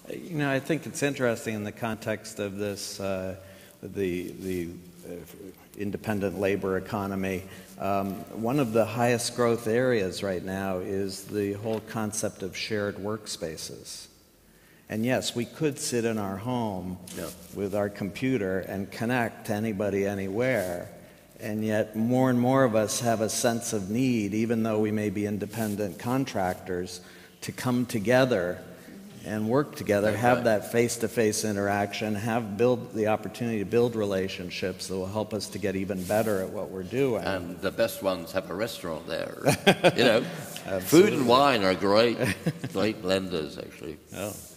I think it's interesting in the context of this, the independent labor economy. One of the highest growth areas right now is the whole concept of shared workspaces. And yes, we could sit in our home with our computer and connect to anybody anywhere. And yet more and more of us have a sense of need, even though we may be independent contractors, to come together and work together, have that face-to-face interaction, build the opportunity to build relationships that will help us to get even better at what we're doing. And the best ones have a restaurant there. Food and wine are great blenders, actually. Oh.